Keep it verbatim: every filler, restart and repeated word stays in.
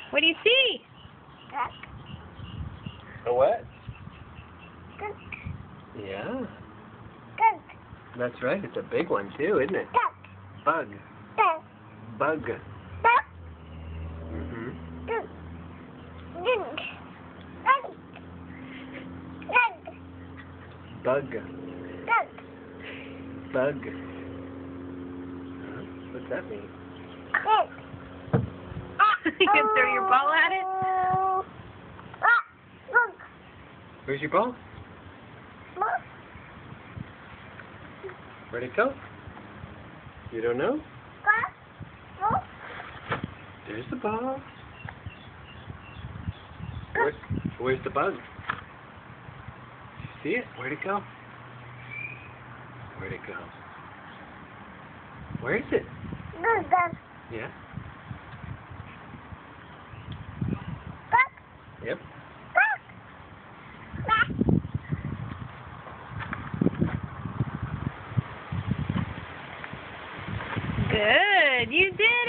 What do you see? Duck. A what? Duck. Yeah. Duck. That's right. It's a big one too, isn't it? Duck. Bug. Duck. Bug. Duck. Mhm. Duck. Duck. Duck. Duck. Bug. Duck. Bug. Huh? What's that mean? Duck. You can throw your ball at it? Ah, look. Where's your ball? Look. Where'd it go? You don't know? Ah, look. There's the ball. Where's, where's the bug? See it? Where'd it go? Where'd it go? Where is it? Look, duck. Yeah? Duck. Yep. Duck. Duck. Good. You did